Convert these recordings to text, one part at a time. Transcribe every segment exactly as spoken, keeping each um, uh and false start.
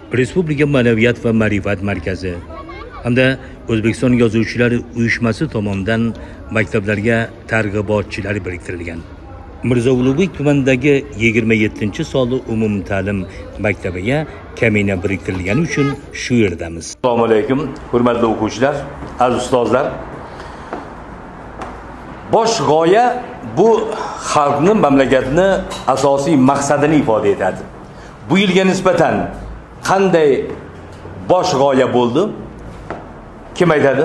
Respublika Ma'naviyat va Ma'rifat markazi hamda O'zbekiston Yozuvchilar uyushmasi tomonidan maktablarga targ'ibotchilar biriktirilgan. Mirzo Ulug'bek tumanidagi yigirma yettinchi sonli umumta'lim maktabiga kamina biriktirilgani uchun shu yerdamiz. Assalomu alaykum, hurmatli o'quvchilar, aziz ustozlar. Bosh g'oya bu xalqni, mamlakatni asosiy maqsadini ifoda etadi. Bu yilga nisbatan qanday bosh g'oya bo'ldi? Kim aytadi?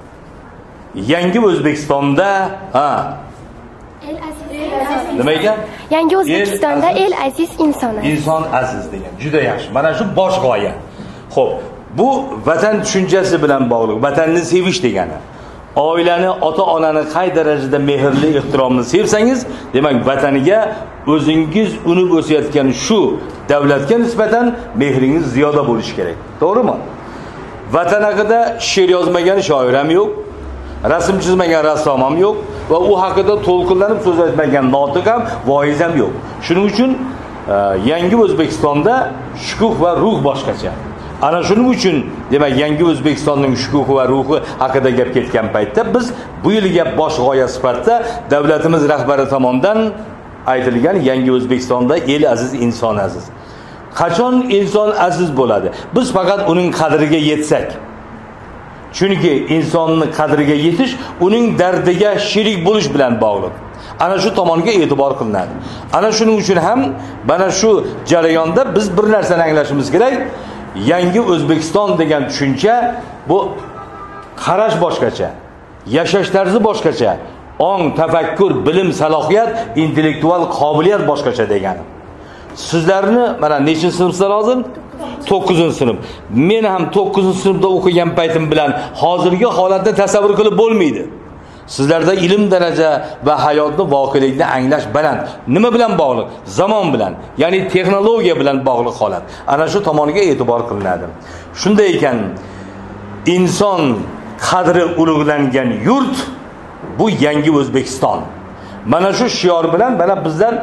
Yangi O'zbekistonda, ha. El aziz. Nima ekan? Yangi O'zbekistonda el aziz inson aziz. Inson aziz degan. Juda yaxshi. Mana shu bosh g'oya. Xo'p, bu vatan tushunchasi bilan bog'liq. Vatanni sevish degani. Oilani, ota-onani qay darajada mehrli, ehtiromli sevsangiz, demak vataniga o'zingiz unib o'sayotgan shu davlatga nisbatan mehringiz ziyoda bo'lishi kerak. To'g'rimi? Vatan haqida she'r yozmagan shoir ham yo'q, rasm chizmagan rassom ham yo'q va u haqida to'lqinlanib so'z aytmagan notiq ham, voiz ham yo'q. Shuning uchun yangi O'zbekistonda shukuh va ruh boshqacha. Ana shuning uchun demak yangi O'zbekistonning shukuhi va ruhi haqida gap ketgan paytda biz bu yilga bosh g'oya sifatida davlatimiz rahbari tomonidan aytilgan yangi O'zbekistonda el aziz, inson aziz. Qachon inson aziz bo'ladi? Biz faqat uning qadriga yetsak. Chunki insonning qadriga yetish uning dardiga sherik bo'lish bilan bog'liq. Ana shu tomonga e'tibor qilinadi. Ana shuning uchun ham mana shu jarayonda biz bir narsani anglashimiz kerak. Yangi O'zbekiston degan tushuncha bu qarash boshqacha, yashash tarzi boshqacha, ong, tafakkur, bilim, salohiyat, intellektual qobiliyat boshqacha degani. Sizlarni mana nechinchi sinfdan hozir? to'qqizinchi sinf. Men ham to'qqizinchi sinfda o'qigan paytim bilan hozirgi holatni tasavvur qilib bo'lmaydi. Sizlarda ilm daraja va hayotni, voqelikni anglash baland. Nima bilan bog'liq? Zamon bilan, ya'ni texnologiya bilan bog'liq holat. Ana shu tomoniga e'tibor qilinadi. Shunday ekan, inson qadri ulug'langan yurt bu yangi O'zbekiston. Mana shu shior bilan mana bizlar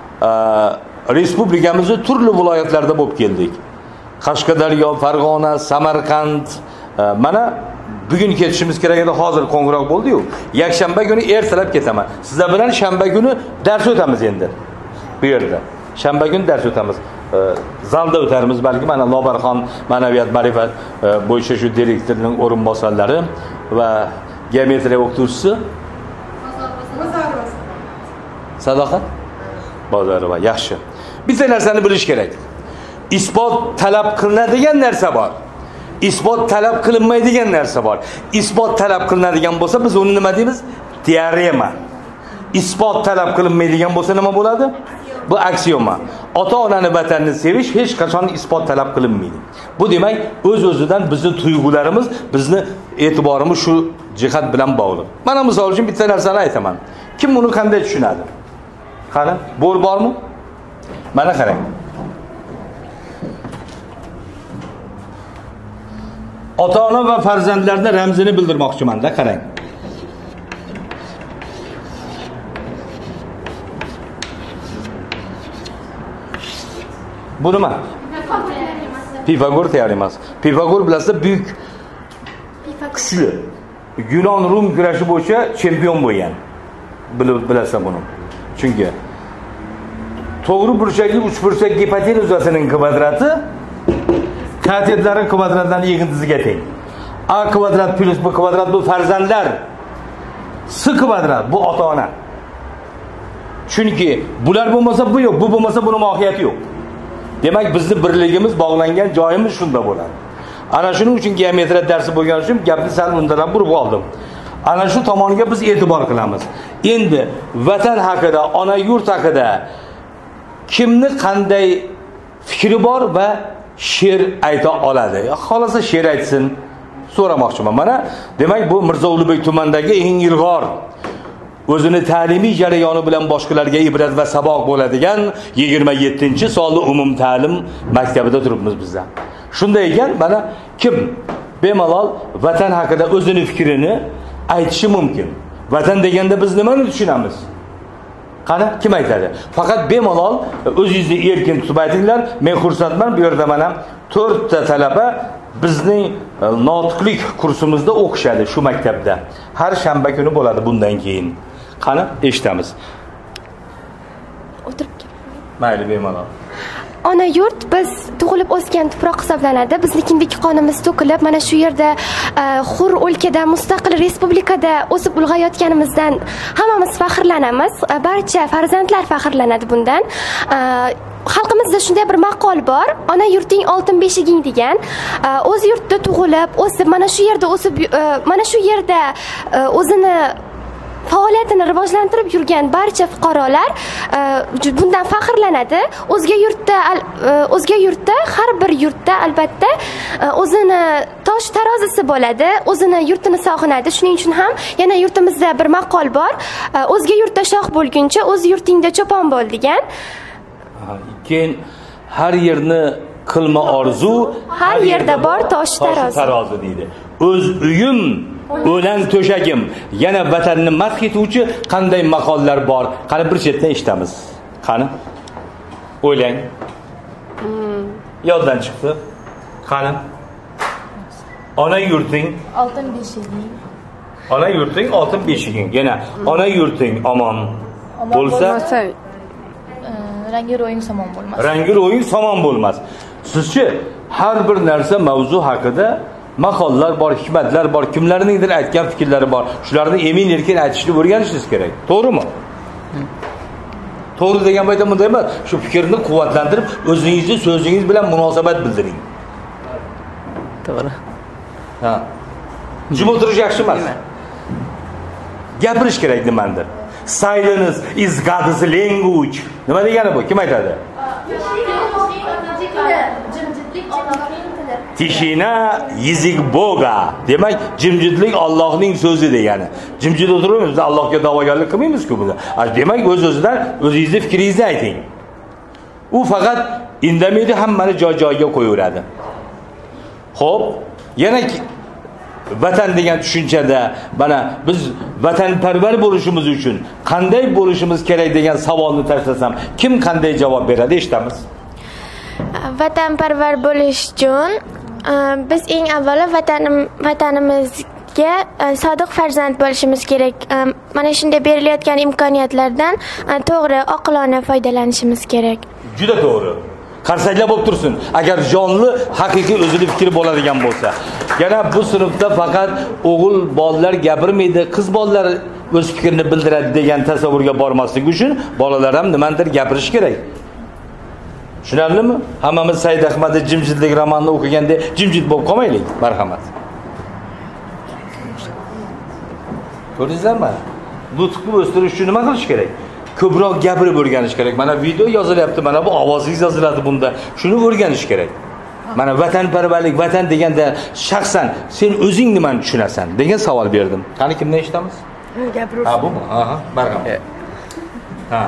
respublikamizning turli viloyatlarida bo'lib keldik. Qashqadaryo, Farg'ona, Samarqand, mana bugun ketishimiz kerak edi, hozir qo'ng'iroq bo'ldi-yu. Yakshanba kuni ertalab ketaman. Sizlar bilan shanba kuni dars o'tamiz endi. Bu yerda. Shanba kuni dars o'tamiz. Zalda o'tarmiz, balki mana Lobarxon Ma'naviyat Ma'rifat bo'yicha shu direktorning o'rinbosarlari va geometriya o'qituvchisi Sadoqat Bozorova. Yaxshi. Bitta narsani bilish kerak. Isbot talab qilinadigan narsa bor. Isbot talab qilinmaydigan narsa bor. Isbot talab qilinadigan bo'lsa, biz uni nima deymiz? Teorema. Isbot talab qilinmaydigan bo'lsa nima bo'ladi? Bu aksiyoma. Ota-onani, vatanni sevish hech qachon isbot talab qilinmaydi. Bu demak, o'z-o'zidan bizning tuyg'ularimiz, bizning e'tiborimiz shu jihat bilan bog'liq. Mana misol uchun bitta narsani aytaman. Kim buni qanday tushunadi? Qani, bo'l bormi? Mana qarang. Ota-ona va farzandlarning ramzini bildirmoqchiman-da, qarang. Bu nima? Pifagor teoremasi. Pifagor bilasizlar, buyuk, kuchli. Yunon Rum kurashi bo'yicha chempion bo'lgan. Bilasizlar buni. Chunki to'g'ri burchakli uch burchak gipotenuzasining kvadrati katetlarning kvadratidan yig'indisiga teng. A kvadrat plus B kvadrat bu farzandlar. S kvadrat bu ota-ona. Chunki bular bo'lmasa bu yo'q, bu bo'lmasa buni mohiyati yo'q. Demak, bizning birligimiz, bog'langan joyimiz shunda bo'ladi. Ana shuning uchun geometriya darsi bo'lgani uchun gapni sal undan burib oldim. Ana shu tomoniga biz e'tibor qilamiz. Endi vatan haqida, ona yurt haqida kimni qanday fikri bor va she'r ayta oladi. Xolasa she'r aytsin, so'ramoqchiman. Mana demak bu Mirzo Ulug'bek tumanidagi eng ilg'or, o'zini ta'limiy jarayoni bilan boshqalarga ibrat va saboq bo'ladigan yigirma yettinchi sonli umumta'lim maktabida turibmiz bizlar. Shunday ekan, mana kim bemalol vatan haqida o'zini fikrini aytishi mumkin. Vatan deganda biz nimani tushunamiz? Qani, kim aytadi? Faqat bemalol o'zingizni erkin tutib aytinglar. Men xursandman, bu yerda mana to'rtta talaba bizning notiqlik kursimizda o'qishadi shu maktabda. Har shanba kuni bo'ladi bundan keyin. Qani eshitamiz. O'tirib kel. Mayli, bemalol. Ona yurt biz tug'ilib o'sgan tuproq hisoblanadi. Biznikindagi qonimiz to'kilib, mana shu yerda hur o'lkada, mustaqil respublikada o'sib ulg'ayotganimizdan hammamiz faxrlanamiz. Barcha farzandlar faxrlanadi bundan. Xalqimizda shunday bir maqol bor. Ona yurting oltin beshiging degan. O'z yurtda tug'ilib, o'sib, mana shu yerda o'sib, mana shu yerda o'zini faoliyatini rivojlantirib yurgan barcha fuqarolar bundan faxrlanadi. O'zga yurtda o'zga yurtda har bir yurtda albatta o'zini tosh tarozisi bo'ladi, o'zini yurtini sog'inadi. Shuning uchun ham yana yurtimizda bir maqol bor. O'zga yurtda shoh bo'lguncha o'z yurtingda cho'pon bo'l degan. Keyin har yerni qilma orzu, har yerda bor tosh tarozi deydi. O'z uyim o'lan to'shagim. Yana vatanni madh etuvchi qanday maqollar bor? Qani bir chetdan eshitamiz. Qani? O'ylang. Hmm. Yoddan chiqdi. Qani? Ona yurting oltin beshiging. Ona yurting oltin beshiging. Yana ona yurting omon bo'lsa, rangi ro'ying somon bo'lmas. Rangi ro'ying somon bo'lmas. Sizchi har bir narsa mavzu haqida maqollar bor, hikmatlar bor, kimlarningdir aytgan fikrlari bor. Shularni emin erkin aytishni o'rganishingiz kerak. To'g'rimi? To'g'ri degan paytda bunday emas. Shu fikrni quvvatlantirib, o'zingizni so'zingiz bilan munosabat bildiring. To'g'ri. Ha. Jim o'tirish yaxshi emas. Gapirish kerak nimandir. Silence is God's language. Nima degani bu? Kim aytadi? Tishina yizik Boga. Demak, jimjitlik Allohning so'zi degani. Jimjit o'tiramiz, biz Allohga da'vogarlik qilmaymiz-ku bunda. Demak, o'z-o'zidan o'zingizni fikringizni ayting. U faqat indamaydi, hammani joy-joyiga qo'yaveradi. Xo'p, yana vatan degan tushunchada mana biz vatanparvar bo'lishimiz uchun qanday bo'lishimiz kerak degan savolni tashlasam, kim qanday javob beradi eshitamiz. Vatanparvar bo'lish uchun biz eng avvalo vatanim vatanimizga sodiq farzand bo'lishimiz kerak. Mana shunday berilayotgan imkoniyatlardan to'g'ri, oqilona foydalanishimiz kerak. Juda to'g'ri. Qarsaklar bo'lib tursin. Agar jonli, haqiqiy o'zini fikri bo'ladigan bo'lsa. Yana bu sinfda faqat o'g'il bolalar gapirmaydi, qiz bolalar o'z fikrini bildiradi degan tasavvurga bormaslik uchun bolalar ham nimadir gapirish kerak. Tushunarlimi? Hammamiz Said Ahmadning Jimjitlik romanini o'qiganda jimjit bo'lib qolmaylik, marhamat. Ko'rdingizlarmi? Nutqni o'stirish uchun nima qilish kerak? Ko'proq gapirib o'rganish kerak. Mana video yozilyapti, mana bu ovozingiz yoziladi bunda. Shuni o'rganish kerak. Mana vatanparvarlik, vatan deganda shaxsan sen o'zing nimani tushunasan degan savol berdim. Qani kimdan eshitamiz? Gapirish. Ha, bu. Aha, marhamat. Ha.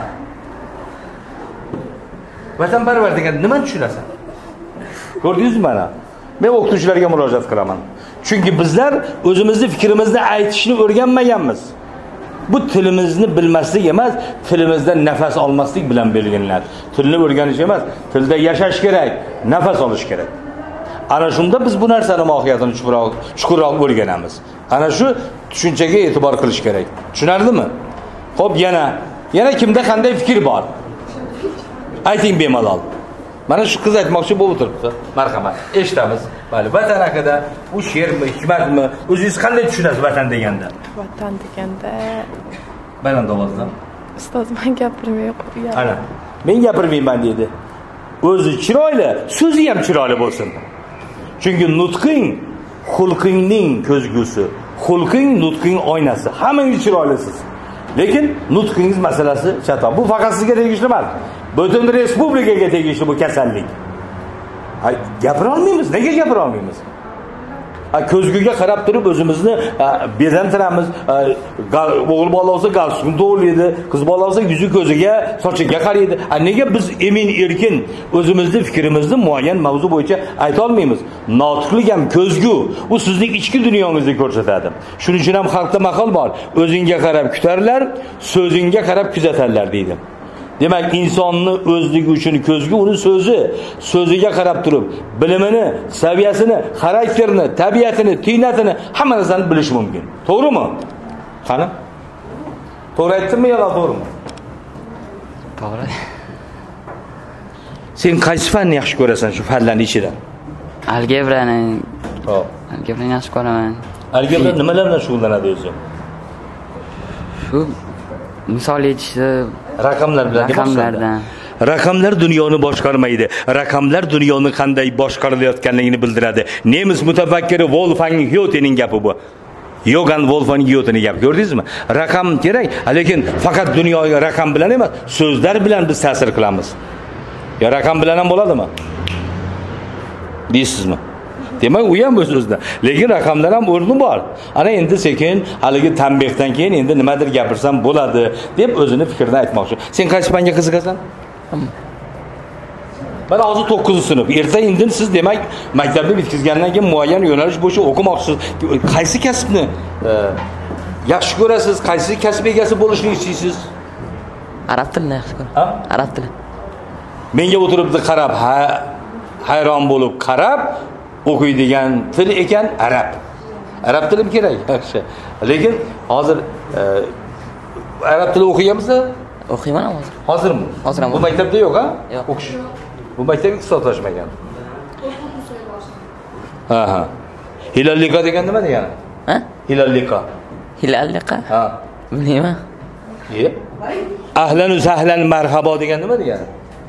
Vatanparvar degan nimani tushunasan? Ko'rdingizmi mana? Men o'qituvchilarga murojaat qilaman. Chunki bizlar o'zimizni fikrimizni aytishni o'rganmaganmiz. Bu tilimizni bilmaslik emas, tilimizdan nafas olmaslik bilan belgilanadi. Tilni o'rganish emas, tilda yashash kerak, nafas olish kerak. Ana shunda biz bu narsani mohiyatini chuqurroq, chuqurroq o'rganamiz. Ana shu tushunchaga e'tibor qilish kerak. Tushunardimi? Xo'p, yana yana kimda qanday fikr bor? Ayting bemalol. Mana shu qiz aytmoqchi bo'lib turibdi. Marhamat, eshitamiz. Mayli, vatan haqida u she'rmi, hikmatmi, o'zingiz qanday tushunasiz vatan deganda? Vatan deganda baland ovozda. Ustoz, men gapirmay qo'yaman. Ana, men gapirmayman dedi. O'zi chiroyli, so'zi ham chiroyli bo'lsin. Chunki nutqing xulqingning ko'zgusi, xulqing nutqing oynasi. Hammangiz chiroylisiz. Lekin nutqingiz masalasi chatoq. Bu faqat sizga tegishli emas. Butun respublikaga tegishli bu kasallik. Ay, gapira olmaymiz. Nega gapira olmaymiz? Ko'zguga qarab turib o'zimizni bezantiramiz. O'g'il bola bo'lsa galstukni to'g'rilaydi, qiz bola bo'lsa yuzi ko'ziga, sochiga qaraydi. Nega biz emin erkin o'zimizni fikrimizni muayyan mavzu bo'yicha ayta olmaymiz? Notiqlik ham ko'zgu. U sizning ichki dunyongizni ko'rsatadi. Shuning uchun ham xalqda maqol bor. O'zingga qarab kutarlar, so'zingga qarab kuzatarlar deydi. Demak, insonni o'zligi uchun ko'zga uni so'zi, so'ziga qarab turib, bilimini, saviyasini, xarakterini, tabiatini, tiynatini hamma narsani bilish mumkin. To'g'rimi? Qani? To'g'ri aytdimmi yo to'g'rimi? To'g'ri. Sen qaysi fanni yaxshi ko'rasan shu fanlarning ichidan? Algebrani. Xo'p. Algebrani yaxshi ko'raman. Algebra nimalar bilan shug'ullanadi o'zi? Shu misol aytishni raqamlar bilan. Raqamlardan. Raqamlar dunyoni boshqarmaydi. Raqamlar dunyoni qanday boshqarilayotganligini bildiradi. Nemis mutafakkiri Wolfgang Goethening gapi bu. Johann Wolfgang Goethening gapi. Ko'rdingizmi? Raqam kerak, lekin faqat dunyoga raqam bilan emas, so'zlar bilan biz ta'sir qilamiz. Ya raqam bilan ham bo'ladimi? Deysizmi? Demak, u ham o'z o'zidan. Lekin raqamlar ham o'rni bor. Ana endi sekin haligi tanbehdan keyin endi nimadir gapirsam bo'ladi deb o'zini fikrini aytmoqchi. Sen qaysi fanga qiziqasan? Mana hozir to'qqizinchi sinf. Erta indin siz demak maktabni bitkizgandan keyin muayyan yo'nalish bo'yicha o'qimoqchisiz. Qaysi kasbni e, yaxshi ko'rasiz? Qaysi kasb egasi bo'lishni istaysiz? Arab tilini yaxshi ko'raman. Ha? Arab tili. Menga o'tiribdi qarab, ha, hayron bo'lib qarab o'qiydigan til ekan arab. Arab tilim kerak, yaxshi. Lekin hozir e, arab tili o'qiyapsiz? O'qiyman hozir. Hozirmi? Hozir ham. Bu maktabda yo'q, ha? Yo'q. O'qish. Bu maktab iqtisodlashmagan. Ha ha. Hilallika degan nima degani? Ha? Hilallika. Hilallika. Ha. Bilmayman. Ye? Ahlan va sahlan marhabo degan nima degani?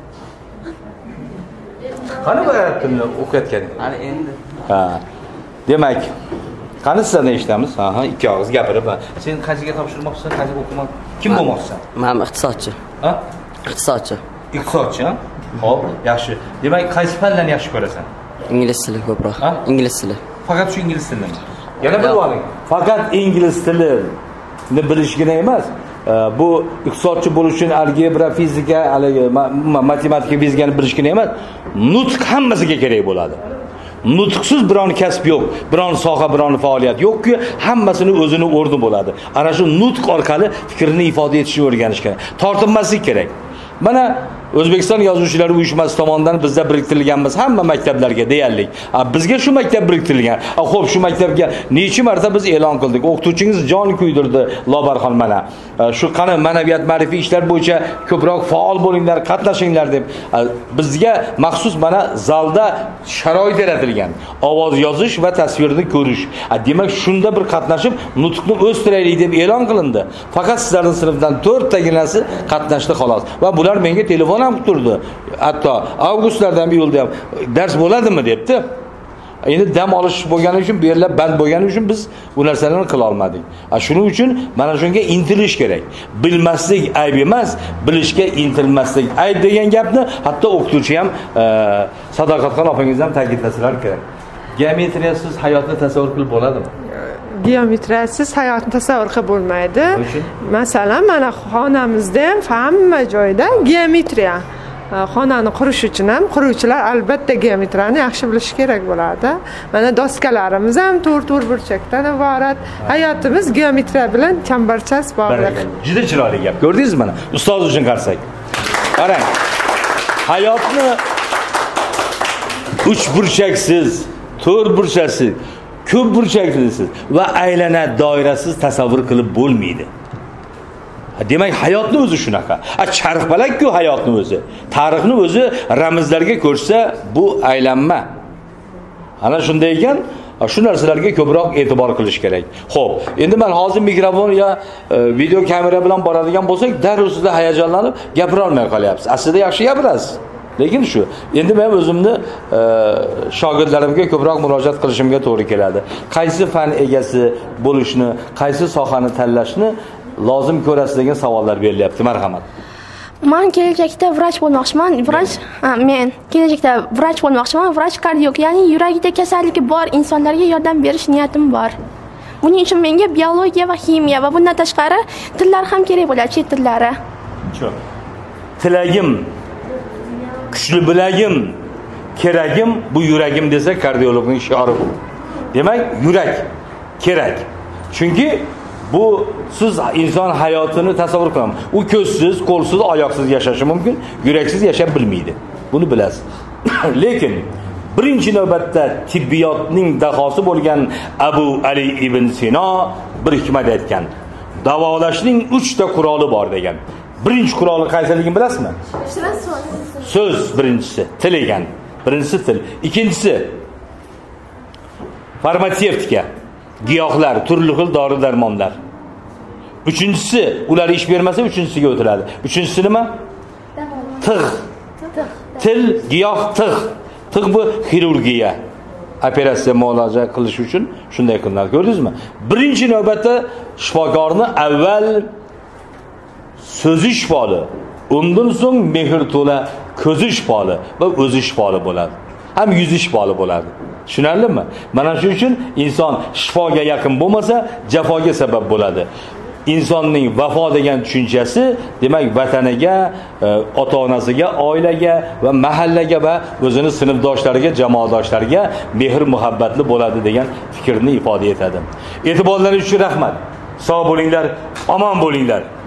Qani bu arab tilini o'qiyotgan? Ana endi. Ha. Demak, qani sizlarni eshitamiz? Ha ha, ikki og'iz gapirib. Sen qaysiga topshirmoqchisan? Qaysiga o'qimoq? Kim bo'lmoqchisan? Men iqtisodchi. Ha? Iqtisodchi. Iqtisodchi, ha? Xo'p, yaxshi. Demak, qaysi fanlarni yaxshi ko'rasan? Ingliz tili ko'proq. Ha? Ingliz tili. Faqat shu ingliz tilini. Yana bir oling. Faqat ingliz tilini bilishgina emas. Bu iqtisodchi bo'lish uchun algebra, fizika, matematika, fizikani bilishgina emas, nutq hammasiga kerak bo'ladi. Nutqsiz biron kasb yo'q, biron soha, biron faoliyat yo'qki, hammasini o'zini o'rni bo'ladi. Ana shu nutq orqali fikrini ifoda etishni o'rganish kerak. Tortinmaslik kerak. Mana O'zbekiston Yozuvchilar uyushmasi tomonidan bizda biriktirilganmiz hamma maktablarga deyarli. Bizga shu maktab biriktirilgan. Xo'p, shu maktabga necha marta biz e'lon qildik. O'qituvchingiz jon kuydirdi Lobarxon mana. Shu qani ma'naviyat ma'rifiy ishlar bo'yicha ko'proq faol bo'linglar, qatnashinglar deb bizga maxsus mana zalda sharoit yaratilgan. Ovoz yozish va tasvirni ko'rish. Demak, shunda bir qatnashib nutqni o'stiraylik deb e'lon qilindi. Faqat sizlarning sinfdan to'rttaginasi qatnashdi xolos. Va bular menga telefon ham turdi. Hatto avgustlardan iyulda ham dars bo'ladimi debdi. Endi dam olish bo'lgani uchun, bu yerlar band bo'lgani uchun biz bu narsalarni qila olmadik. Shuning uchun mana shunga intilish kerak. Bilmaslik ayb emas, bilishga intilmaslik ayb degan gapni hatto o'qituvchi ham e, Sadoqatxon opingiz ham ta'kidlasalar kerak. Geometriyasiz hayotni tasavvur qilib bo'ladimi? Geometriyasiz hayotni tasavvur qilib bo'lmaydi. Masalan, mana xonamizda ham hamma joyda geometriya. Xonani qurish uchun ham quruvchilar albatta geometriyani yaxshi bilishi kerak bo'ladi. Mana doskalarimiz ham to'rt-to'rt burchakdan iborat. Hayotimiz geometriya bilan chambarchas bog'liq. Juda chiroyli gap. Ko'rdingizmi mana? Ustoz uchun qarasak. Qarang. Hayotni uch burchaksiz, to'rt burchaksiz, ko'p burchaksiz va aylana doirasiz tasavvur qilib bo'lmaydi. Demak, hayotni o'zi shunaqa. Charxpalak-ku hayotni o'zi. Tarixni o'zi ramzlarga ko'rsa, bu aylanma. Ana shunday ekan, shu narsalarga ko'proq e'tibor qilish kerak. Xo'p, endi men hozir mikrofon yo e, video kamera bilan boradigan bo'lsak, darrov sizda hayajonlanib gapira olmay qolyapsiz. Aslida yaxshi gapirasiz. Lekin shu, endi men o'zimni e, shogirdlarimga ko'proq murojaat qilishimga to'g'ri keladi. Qaysi fan egasi bo'lishni, qaysi sohani tanlashni lozim ko'rasiz degan savollar berilyapti. Marhamat. Men kelajakda vrach bo'lmoqchiman. Vrach, men kelajakda vrach bo'lmoqchiman. Vrach kardiolog, ya'ni yuragida kasalligi bor insonlarga yordam berish niyatim bor. Buning uchun menga biologiya va ximiya va bundan tashqari tillar ham kerak bo'ladi, chet tillari. Shu. Tilagim, kuchli bilagim, keragim, bu yuragim desa kardiologning shiori bu. Demak, yurak kerak. Chunki bu siz inson hayotini tasavvur qiling. U ko'zsiz, qo'lsiz, oyoqsiz yashashi mumkin, yuraksiz yashab bilmaydi. Buni bilasiz. Lekin birinchi navbatda tibbiyotning dahosi bo'lgan Abu Ali ibn Sino bir hikmat aytgan. Davolashning uchta quroli bor degan. Birinchi quroli qaysiligini bilasizmi? So'z birinchisi, til ekan. Birinchisi til. Ikkinchisi farmatsevtika, giyohlar, turli xil dori-darmonlar. Uchinchisi, ular ish bermasa, uchinchisiga o'tiladi. Uchinchisi nima? Tig'. Til, giyoh, tig'. Tig' bu xirurgiya. Operatsiya muolaja qilish uchun shunday qilinadi. Ko'rdingizmi? Birinchi navbatda shifokorni avval so'zi shifoli, undan so'ng mehr to'la ko'zi shifoli va o'zi shifoli bo'ladi. Ham yuzi shifoli bo'ladi. Tushunarlimi? Mana shu uchun inson shifoga yaqin bo'lmasa, jafoga sabab bo'ladi. İnsonning vafo degan tushunchasi, demak, vataniga, ota-onasiga, oilaga va mahallaga va o'zini sinfdoshlariga, jamoadoshlariga mehr muhabbatli bo'ladi degan fikrni ifoda etadi. E'tiborlaringiz uchun rahmat. Sog' bo'linglar, omon bo'linglar.